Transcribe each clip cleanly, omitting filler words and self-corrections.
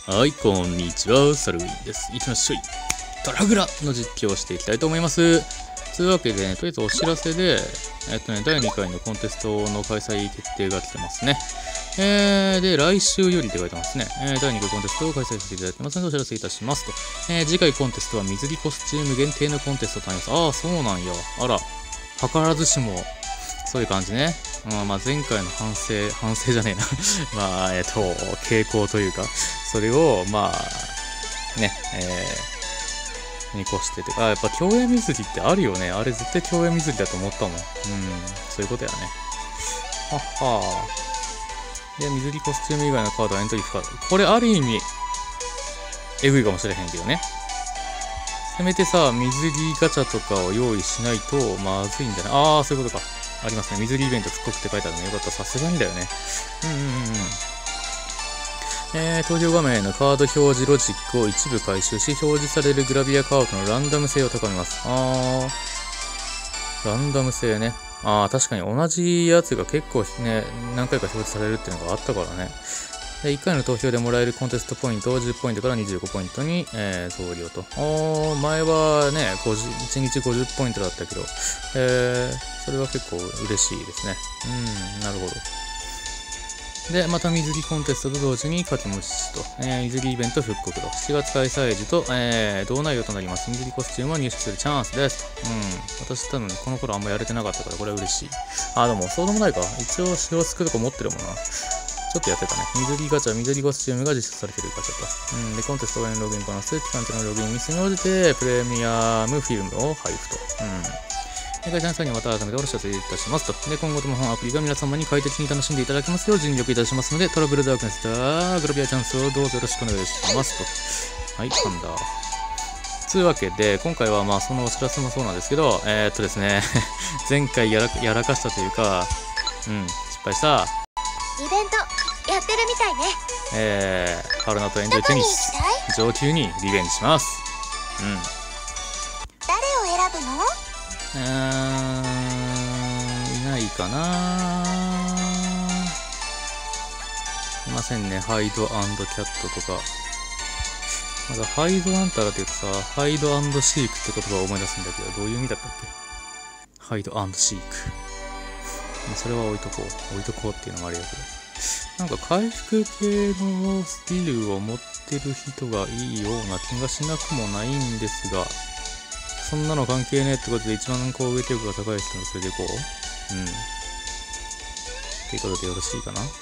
はい、こんにちは、サルウィンです。いきましょい。ドラグラの実況をしていきたいと思います。というわけでね、とりあえずお知らせで、第2回のコンテストの開催決定が来てますね。で、来週よりって書いてますね。第2回コンテストを開催させていただきますのでお知らせいたしますと。次回コンテストは水着コスチューム限定のコンテストとなります。ああ、そうなんや。あら、図らずしも、そういう感じね。まあ、前回の反省じゃねえな。まあ、傾向というか、それを、まあ、ね、見越してて、やっぱ競泳水着ってあるよね。あれ絶対競泳水着だと思ったもん。そういうことやね。はっはー。で、水着コスチューム以外のカードはエントリー不可。これある意味、えぐいかもしれへんけどね。せめてさ、水着ガチャとかを用意しないとまずいんじゃない？ああ、そういうことか。ありますね。水着イベント復刻って書いてあるのよかった。さすがにだよね。投票画面のカード表示ロジックを一部回収し、表示されるグラビアカードのランダム性を高めます。ランダム性ね。確かに同じやつが結構ね、何回か表示されるっていうのがあったからね。で、1回の投票でもらえるコンテストポイントを10ポイントから25ポイントに、増量と。前はね、1日50ポイントだったけど、それは結構嬉しいですね。なるほど。で、また水着コンテストと同時に書き虫と、水着イベント復刻と、7月開催時と、同内容となります。水着コスチュームを入手するチャンスです。私多分この頃あんまやれてなかったから、これは嬉しい。でもそうでもないか。一応、シオスクとか持ってるもんな。ちょっとやってたね。水着ガチャ、水着コスチュームが実施されてるガチャと。で、コンテスト応援ログインボーナス、期間中のログインミスに応じて、プレミアムフィルムを配布と。会社の際にまた改めてお知らせいたしますと。で、今後とも本アプリが皆様に快適に楽しんでいただけますよう尽力いたしますので、トラブルダークネスだグラビアチャンスをどうぞよろしくお願いしますと。はい、噛んだ。というわけで、今回はまあそのお知らせもそうなんですけど、ですね、前回やらかしたというか、失敗した。 イベントやってるみたいね。 春菜とエンジョイテニス上級にリベンジします。 誰を選ぶの？ いないかな。いませんね。ハイド&キャットとか。まだハイドアンタラって言うとさ、ハイド&シークって言葉を思い出すんだけど、どういう意味だったっけ？ハイド&シーク。それは置いとこうっていうのもあれやけど。なんか回復系のスキルを持ってる人がいいような気がしなくもないんですが、そんなの関係ねえってことで一番攻撃力が高い人のそれでいこう。っていうことでよろしいかな。はい、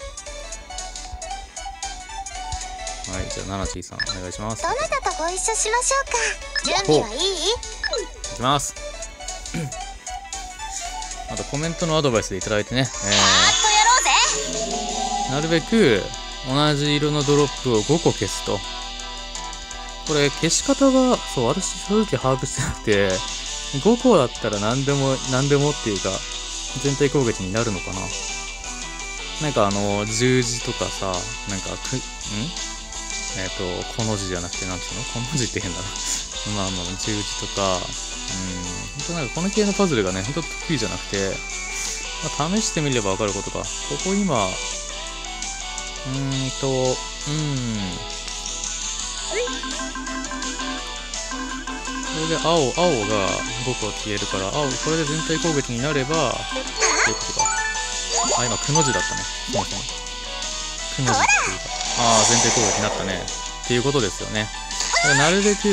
じゃあナナチーさんお願いします。 どなたとご一緒しましょうか。準備はいい？ いきます。またコメントのアドバイスでいただいてね、なるべく同じ色のドロップを5個消すと。これ消し方が、そう、私正直把握してなくて、5個だったら何でもっていうか、全体攻撃になるのかな。なんか十字とかさ、なんかこの字じゃなくて、なんていうの？この字って変だな。十字とか、ほんとなんかこの系のパズルがね、ほんと得意じゃなくて、試してみればわかることか。ここ今、これで青が5個消えるから、これで全体攻撃になれば、ということか。今、くの字だったね。そもそも。くの字っていうか。全体攻撃になったね。っていうことですよね。なるべく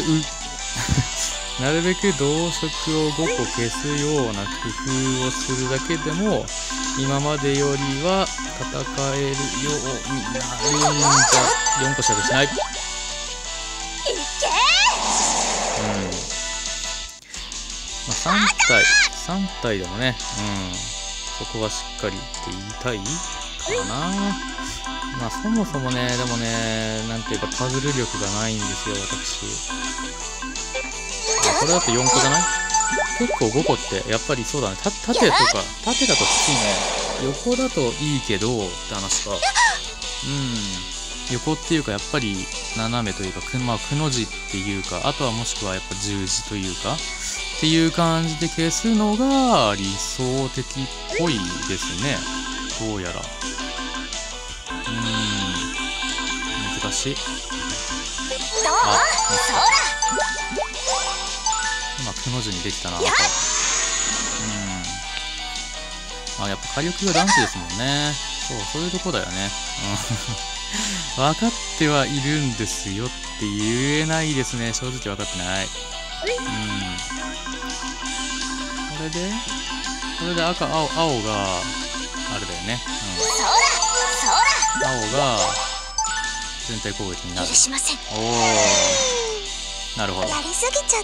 同色を5個消すような工夫をするだけでも、今までよりは戦えるようになるんじゃ。4個しかしない。3体でもね、そこはしっかりって言いたいかな。そもそもね、でもね、なんていうかパズル力がないんですよ、私。これだと4個じゃない？結構5個ってやっぱりそうだね。縦だときついね。横だといいけどって話か。横っていうかやっぱり斜めというかくの字っていうか、あとはもしくはやっぱ十字というかっていう感じで消すのが理想的っぽいですね。どうやら。難しし。今くの字にできたな。やっぱ火力が男子ですもんね。そういうとこだよね。分かってはいるんですよって言えないですね。正直分かってない。これで赤、青が、あれだよね。青が、全体攻撃になる。なるほど。 やりすぎちゃった。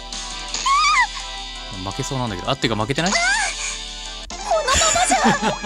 負けそうなんだけど。っていうか負けてない？ このままじゃ。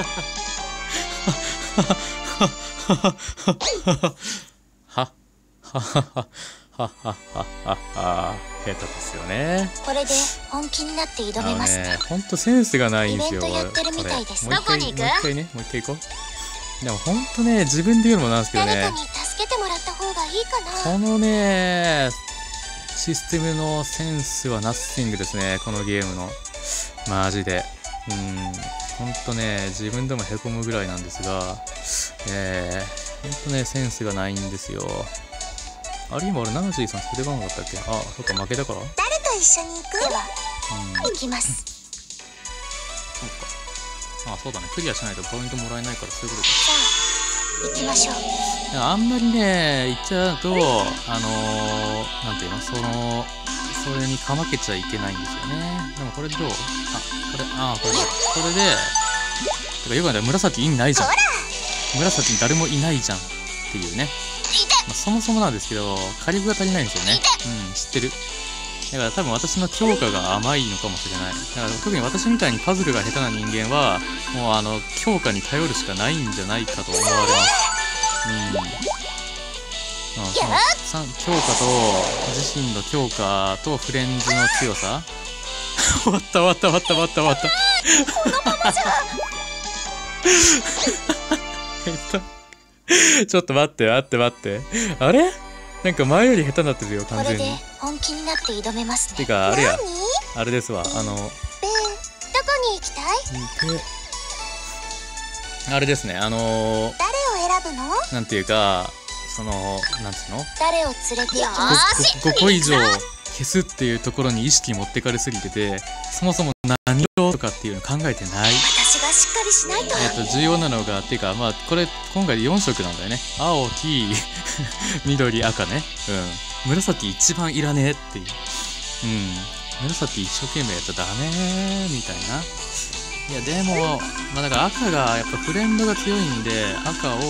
下手ですよね。 これで本気になって挑みますね。 ほんとセンスがないんですよ。 イベントやってるみたいです。どこに行く？ もう一回行こう。でもほんとね、自分で言うのもなんですけどね。 誰かに助けてもらった方がいいかな。 このね、システムのセンスはナッシングですね。このゲームの。マジで。ほんとね、自分でもへこむぐらいなんですが、ほんとね、センスがないんですよ。あれ今俺、ナナジーさん出てこなかったっけ？そっか、負けたから。 誰と一緒に行く？では、行きます。 そっか。そうだね。クリアしないとポイントもらえないから、そういうことか。 さあ、行きましょう。 あんまりね、言っちゃうと、なんていうの、それにかまけちゃいけないんですよね。でもこれどう？これで、てかよくない、紫意味ないじゃん。紫に誰もいないじゃんっていうね。そもそもなんですけど、火力が足りないんですよね。知ってる。だから多分私の強化が甘いのかもしれない。だから特に私みたいにパズルが下手な人間は、もう強化に頼るしかないんじゃないかと思われます。強化と、自身の強化とフレンズの強さ。終わった。このままじゃ。ちょっと待って。あれ？なんか前より下手になってるよ、完全に。 これで本気になって挑めますね。 てか、あれですわ。 どこに行きたい？ あれですね、 誰を選ぶの？ なんていうか、なんつうの？ 誰を連れて行きます？ 5個以上消すっていうところに意識持ってかれすぎてて、そもそも何をとかっていうの考えてない。 私がしっかりしないと。 重要なのが、っていうか、これ、今回で4色なんだよね。青、黄、緑、赤ね。紫一番いらねえっていう。紫一生懸命やっちゃダメみたいな。いや、でも、だから赤が、やっぱフレンドが強いんで、赤を、こ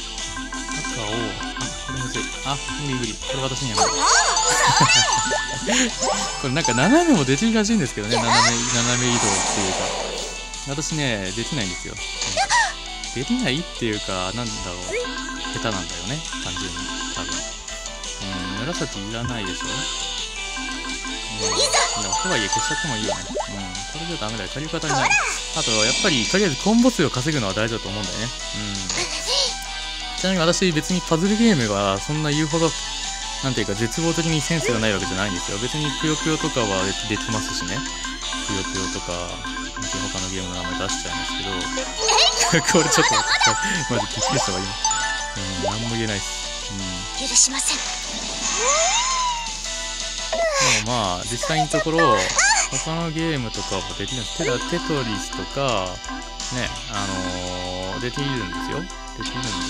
れむずい。無理。これ私には無理。これなんか斜めもできるらしいんですけどね。斜め移動っていうか。私ね、できないんですよ。できないっていうか、なんだろう。下手なんだよね。単純に。多分。紫いらないでしょ。でも、とはいえ消しちゃってもいいよね。これじゃダメだよ。火力が足りない。あと、やっぱり、とりあえずコンボ数を稼ぐのは大事だと思うんだよね。ちなみに私、別にパズルゲームがそんな言うほど、なんていうか、絶望的にセンスがないわけじゃないんですよ。別にぷよぷよとかはできますしね。ぷよぷよとか、他のゲームの名前出しちゃいますけど、これちょっと、マジびっくりしたわ、今。なんも言えないっす。 許しません。 でも実際のところ、他のゲームとかもできるんです。テトリスとか、ね、できるんですよ。私。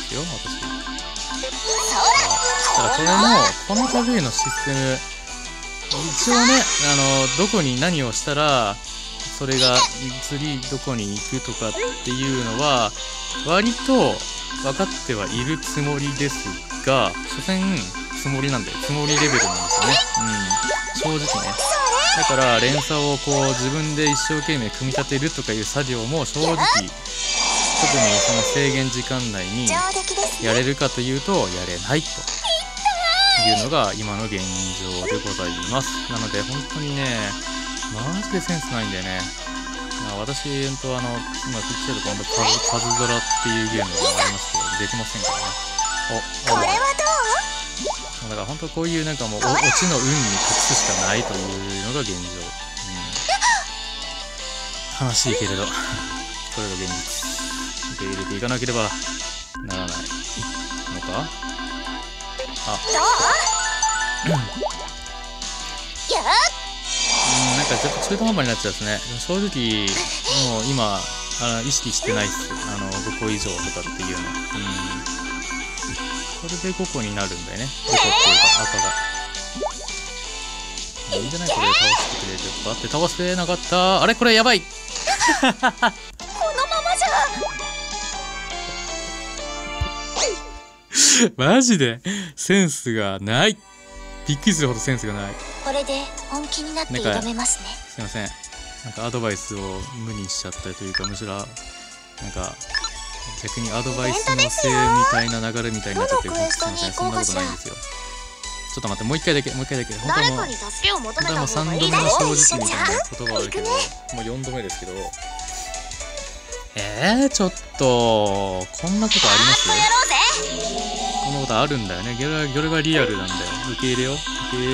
ただこの類のシステム、一応ね、どこに何をしたら、それが次どこに行くとかっていうのは、割と分かってはいるつもりですが、所詮つもりなんで、つもりレベルなんですよね。正直ね。だから連鎖を自分で一生懸命組み立てるとかいう作業も正直、特にその制限時間内にやれるかというとやれないというのが今の現状でございます。なので本当にね、マジでセンスないんだよね。私今ピッチャーと今度パズドラっていうゲームがありますけど、できませんからね。 これはどう？だから本当こういうなんかもうオチの運に託すしかないというのが現状。悲しいけれど、これが現実。受け入れていかなければならないのか。 なんかちょっと中途半端になっちゃうんですね。正直もう今意識してないっす。5個以上とかっていうの。これで5個になるんだよね。5個っていうか赤が。いいんじゃない？これで倒してくれる。だって倒せなかった。あれこれやばい。 このままじゃ。マジでセンスがない。びっくりするほどセンスがない。 これで本気になって挑めますね。 すいません。なんかアドバイスを無にしちゃったというか、むしろなんか逆にアドバイスのせいみたいな流れみたいになっちゃって、すいません。そんなことないんですよ。ちょっと待って、もう一回だけ。本当はもう3度目の正直みたいな言葉あるけど、もう4度目ですけど、ちょっとこんなことあります？こんなことあるんだよね。これがリアルなんだよ。受け入れよ。い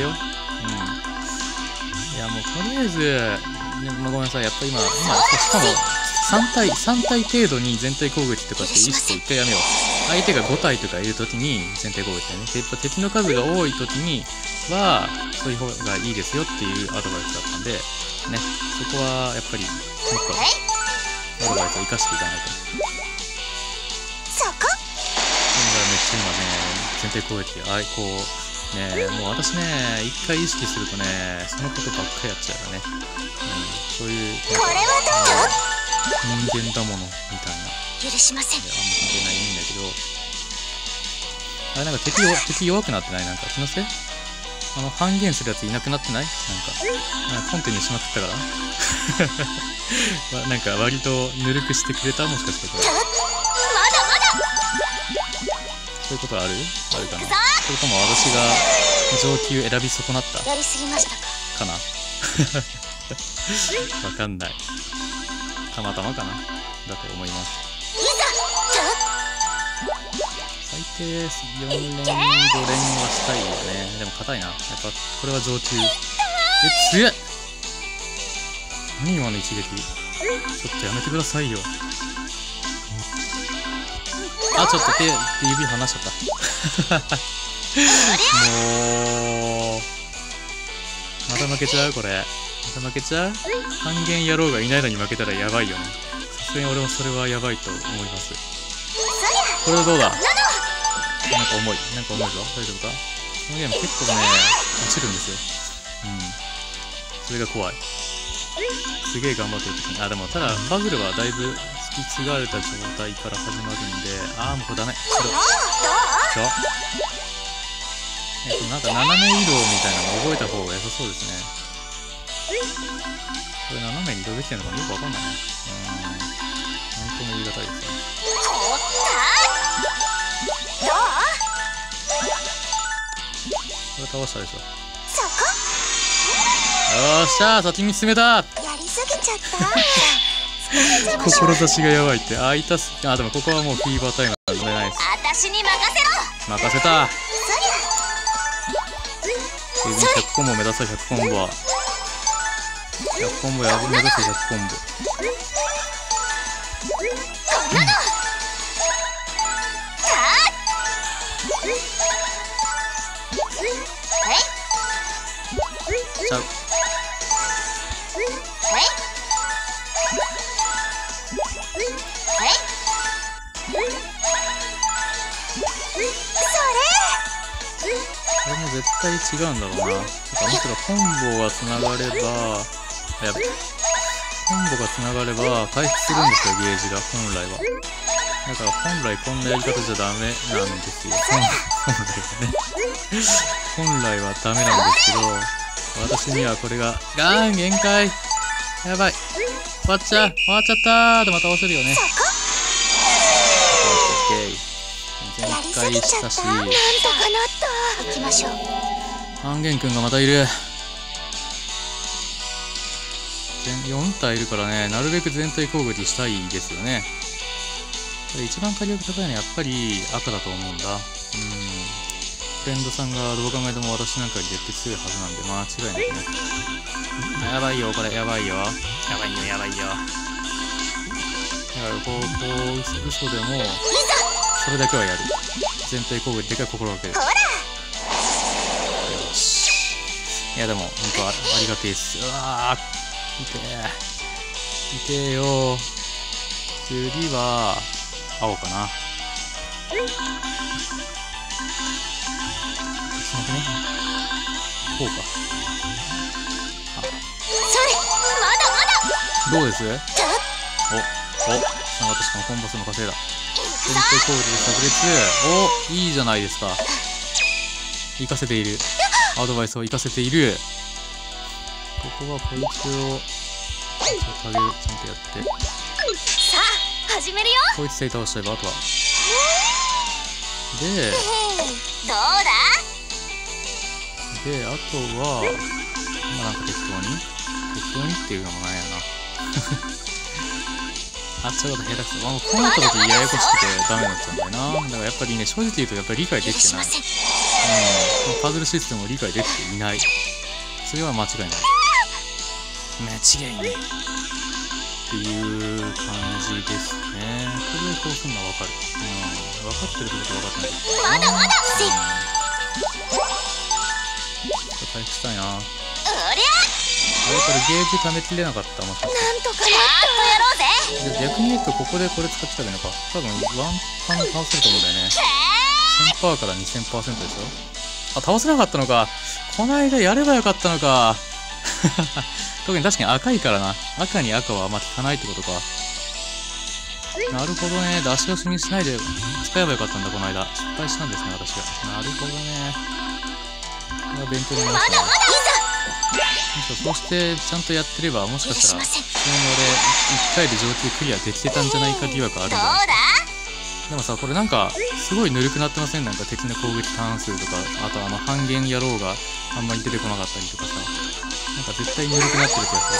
やもうとりあえず、ごめんなさい。やっぱ今しかも3体程度に全体攻撃とかって意識を1回やめよう。相手が5体とかいるときに全体攻撃だよね。敵の数が多いときにはそういう方がいいですよっていうアドバイスだったんでね。そこはやっぱりもっとアドバイスを生かしていかないと。めっちゃ今ね、全体攻撃こうね、もう私ね、一回意識するとね、そのことばっかりやっちゃうからね。そういう人間だものみたいな。 許しません。 あんま関係ないんだけど、あれなんか敵弱くなってない？なんか気のせい？半減するやついなくなってない？なんかコンテにしまくったからなんか割とぬるくしてくれた？もしかしてこれ。そういうことあるかな。それとも私が上級選び損なったやりすぎましたかな。わかんない。たまたまかなだと思います。最低4連5連はしたいよね。でも硬いな。やっぱこれは上級。強い。何今の一撃。ちょっとやめてくださいよ。ちょっと指離しちゃった。もうまた負けちゃうこれ。また負けちゃう？半減野郎がいないのに負けたらやばいよね。さすがに俺もそれはやばいと思います。これはどうだ？なんか重いぞ。大丈夫か？このゲーム結構ね、落ちるんですよ。それが怖い。すげえ頑張ってる時に。でもただパズルはだいぶ引き継がれた状態から始まるんで、もうこれダメ。なんか斜め移動みたいなの覚えた方が良さそうですね。これ斜めに移動できてるのかよくわかんないね。なんとも言い難いですね。これ倒したでしょ。よっしゃー、先に進めた。 やりすぎちゃった。 志がやばいって。でもここはもうフィーバータイムは乗れないです。 私に任せろ。 任せた。100コンボ目指す。100コンボは100コンボ目指す。100コンボ。ちゃう。これも絶対違うんだろうな。むしろコンボがつながれば、やべ。コンボがつながれば回復するんですよ、ゲージが、本来は。だから本来こんなやり方じゃダメなんですよ。本来はダメなんですけど、私にはこれが、限界。やばい。終わっちゃったー。でまた倒せるよね。オッケー。全開したし。 なんとかなった。行きましょう。 半減くんがまたいる。4体いるからね、なるべく全体攻撃したいですよね。一番火力高いのはやっぱり赤だと思うんだ。フレンドさんがどう考えても私なんかより絶対強いはずなんで間違いないね。やばいよこれ。やばいよ。だからこう嘘でもそれだけはやる。全体攻撃でかい心がける。 いやでも本当ありがてえっす。うわー、痛えよ。次は青かな。つなぐね。こうか。 それ、まだまだ。 どうです？お、つながった。しかもコンボ数も稼いだ。全体攻撃で炸裂。お、いいじゃないですか。活かせている。アドバイスを活かせている。ここはこいつをタゲちゃんとやって、 さあ始めるよ。 こいつで倒しちゃえばあとはで、 どうだ。 であとはまあなんか適当にっていうのもなんやなあっちゃうこと下手くそ。もうこうなった時ややこしくてダメになっちゃうんだよな。だからやっぱりね、正直言うとやっぱり理解できてない。パズルシステムを理解できていない。それは間違いない。間違いないっていう感じですね。これでこうするのは分かる。分かってるってことは分かってない。 まだまだ。 回復したいな。 おりゃ。 あれこれゲージ貯めきれなかった。もしかしてなんとかやろうぜ。 逆に言うとここでこれ使ってたらいいのか。多分ワンパン倒せると思うんだよね。1000% から 2000% でしょ。あ、倒せなかったのか。この間やればよかったのか特に確かに赤いからな。赤に赤はあんま効かないってことか。なるほどね。出し惜しみしないで使えばよかったんだ。この間失敗したんですね、私が。なるほどね。これは勉強になりましたね。そうしてちゃんとやってれば、もしかしたら普通に俺1回で上級クリアできてたんじゃないか疑惑あるんだよ。でもさ、これなんかすごいぬるくなってません？なんか敵の攻撃ターン数とか、あと半減野郎があんまり出てこなかったりとかさ、なんか絶対ぬるくなってる気がする。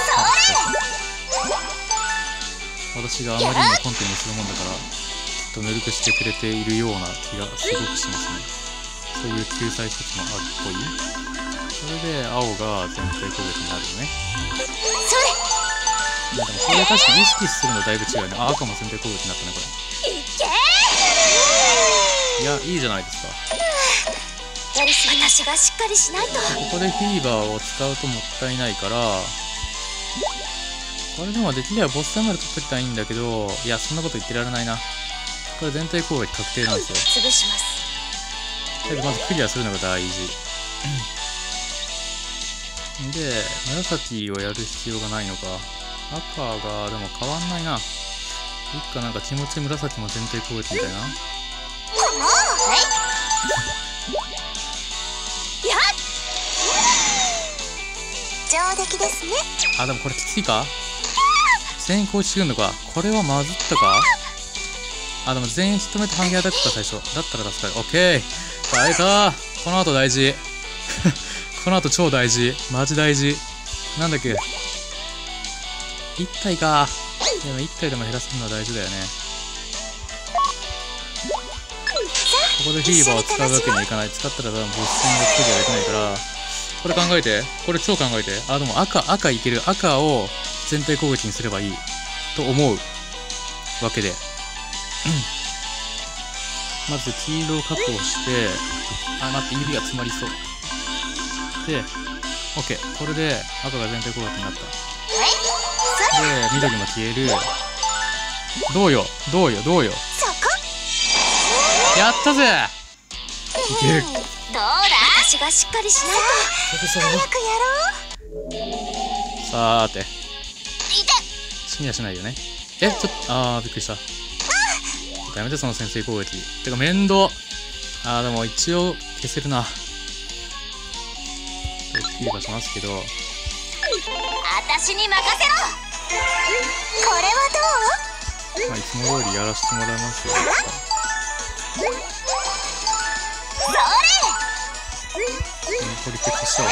私があまりにもコンテンツするもんだからきっとぬるくしてくれているような気がすごくしますね。そういう救済措置もあるっぽい。それで青が全体攻撃になるよね。でもこれ確かに意識するのだいぶ違うね。あ、赤も全体攻撃になったね、これ。いや、いいじゃないですか。 私がしっかりしないと。 ここでフィーバーを使うともったいないから、これでもできればボス戦まで取っときたいんだけど、いや、そんなこと言ってられないな。これ全体攻撃確定なんですよ。 潰します。 だけどまずクリアするのが大事で、紫をやる必要がないのか。赤がでも変わんないな。いっか、なんか気持ち紫も全体攻撃みたいな。 上出来ですね。 あ、でもこれきついか。全員攻撃してくんのか。これはまずったか。あ、でも全員一目と半減アタックか最初。だったら助かる。オッケー。耐えた。この後大事この後超大事。マジ大事。なんだっけ、1体か。でも1体でも減らすのは大事だよね。ここでフィーバーを使うわけにはいかない。使ったら多分ボス戦がクリアできないから、これ考えて。これ超考えて。あ、でも赤いける。赤を全体攻撃にすればいいと思うわけでまず黄色を確保して、あ、待って、指が詰まりそうで、 OK。 これで赤が全体攻撃になった。で、緑も消える。どうよやったぜ。いける。 どうだ。私がしっかりしないと。早くやろう。 さーて、死にはしないよね。ちょっと、びっくりした。やめて、その先制攻撃。てか面倒。でも一応消せるな。フィーバーしますけど、 私に任せろ。これはどう？ まあいつも通りやらせてもらいますよ。これ消しちゃおう。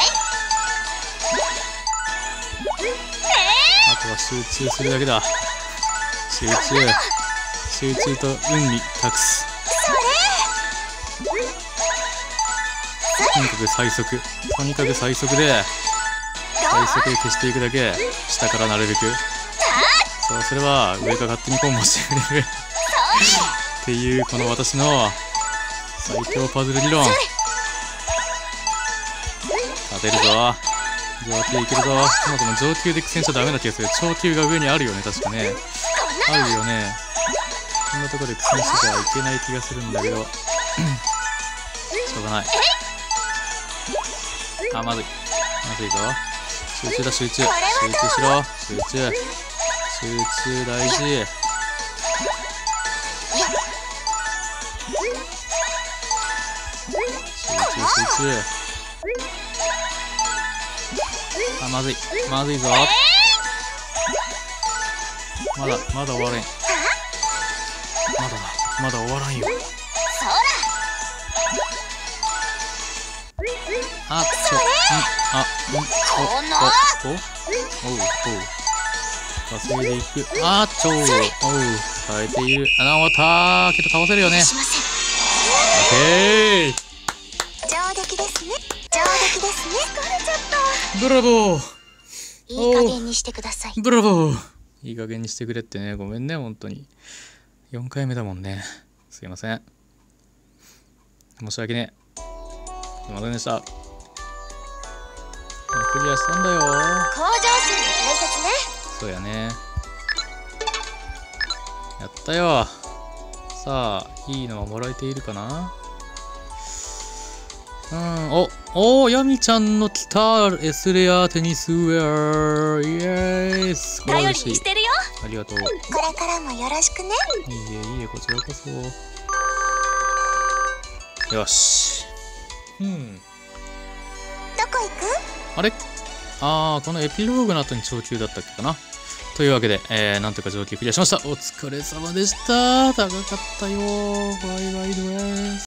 あとは集中するだけだ。集中と運に託す。とにかく最速で消していくだけ。下からなるべく。そうすれば上が勝手にコンボしてくれるっていう、この私の最強パズル理論。勝てるぞ。 上級いけるぞ。そもそも上級で苦戦しちゃダメな気がする。超級が上にあるよね、確かね。あるよね。こんなところで苦戦してはいけない気がするんだけど。しょうがない。あ、まずい。まずいぞ。集中だ、集中。集中しろ。集中。集中大事。集中。あ、まずい。まずいぞ。まだ終われん。まだ終わらんよ。あ、稼いでいく。あ、変えている。終わったけど倒せるよね。オッケー。 上出来ですね。上出来ですね。疲れちゃった。 ブラボー。 いい加減にしてください。 ブラボー。いい加減にしてくれってね。ごめんね、本当に。4回目だもんね。すいません。申し訳ねえ。すいませんでした。クリアしたんだよ。 向上心が大切ね。 そうやね。やったよ。さあ、いいのはもらえているかな。ヤミちゃんの来た。Sレアテニスウェア。イエーイ。素晴らしい。 頼りにしてるよ。 ありがとう。 これからもよろしくね。 いえ、こちらこそ。よし。 どこ行く？ あれ？このエピローグの後に上級だったっけかな。というわけで、なんとか上級クリアしました。お疲れ様でした。高かったよ。バイバイです。